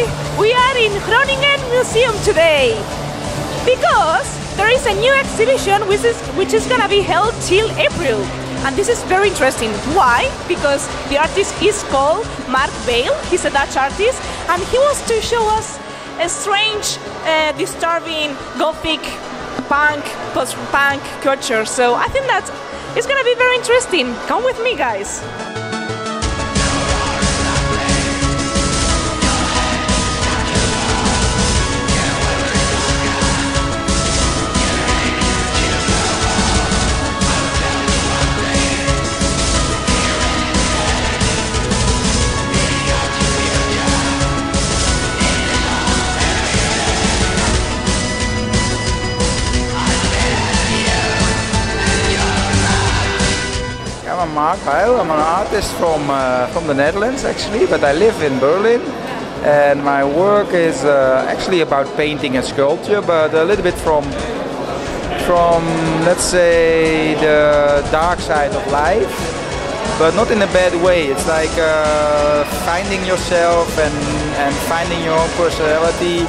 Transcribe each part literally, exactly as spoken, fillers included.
we are in Groninger Museum today because there is a new exhibition which is, which is gonna be held till April. And this is very interesting. Why? Because the artist is called Marc Bijl. He's a Dutch artist and he wants to show us a strange, uh, disturbing, gothic, punk, post-punk culture. So I think that it's gonna be very interesting. Come with me, guys. I'm Marc Bijl. I'm an artist from uh, from the Netherlands actually, but I live in Berlin. And my work is uh, actually about painting and sculpture, but a little bit from from let's say the dark side of life, but not in a bad way. It's like uh, finding yourself and and finding your own personality.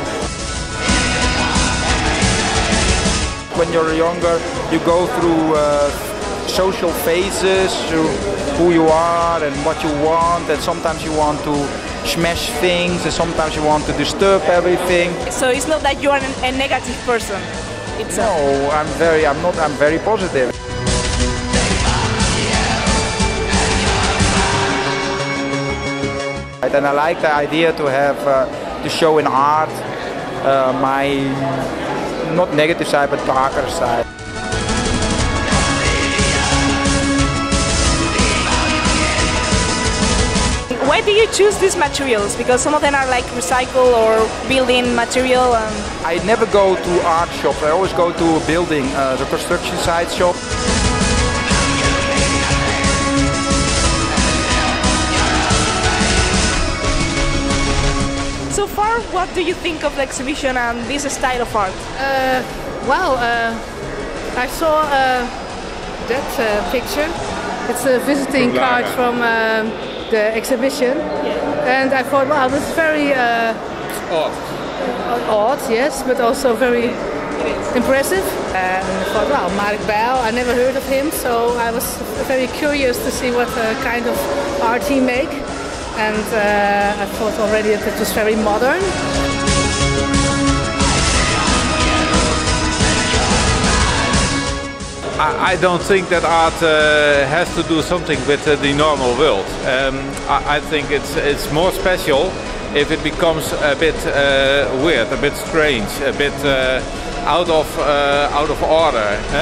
When you're younger, you go through Uh, social phases, who you are and what you want, and sometimes you want to smash things and sometimes you want to disturb everything. So it's not that you are a negative person. It's no, I'm very, I'm not, I'm very positive. And I like the idea to have, uh, to show in art uh, my, not negative side, but darker side. Why do you choose these materials? Because some of them are like recycle or building material. And I never go to art shops. I always go to a building, uh, the construction site shop. So far, what do you think of the exhibition and this style of art? Uh, well, uh, I saw uh, that uh, picture. It's a visiting card from Uh, the exhibition, yeah. And I thought, wow, that's very uh, odd. Odd, yes, but also very impressive. And I thought, wow, Marc Bijl, I never heard of him, so I was very curious to see what uh, kind of art he make. And uh, I thought already that it was very modern. I don't think that art uh, has to do something with uh, the normal world. Um, I, I think it's it's more special if it becomes a bit uh, weird, a bit strange, a bit uh, out of uh, out of order. Eh?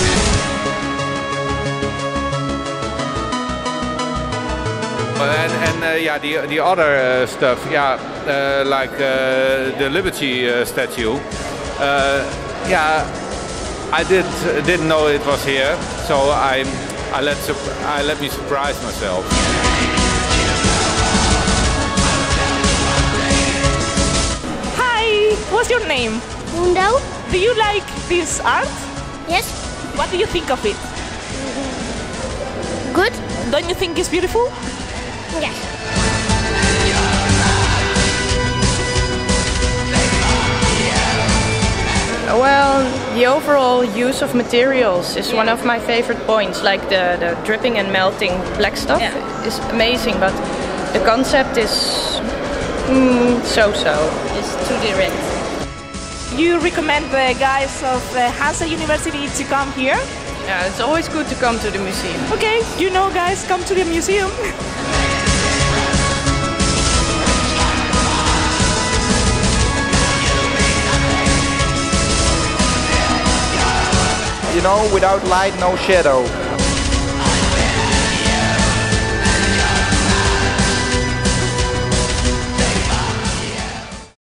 And, and uh, yeah, the the other uh, stuff, yeah, uh, like uh, the Liberty uh, statue, uh, yeah. I did didn't know it was here, so I I let I let me surprise myself. Hi, what's your name? Mundo. Do you like this art? Yes. What do you think of it? Good. Don't you think it's beautiful? Yes. Well, the overall use of materials is one of my favorite points, like the, the dripping and melting black stuff yeah. is amazing, but the concept is mm, so-so. It's too direct. You recommend the guys of uh, Hanze University to come here? Yeah, it's always good to come to the museum. Okay, you know guys, come to the museum. You know, without light, no shadow.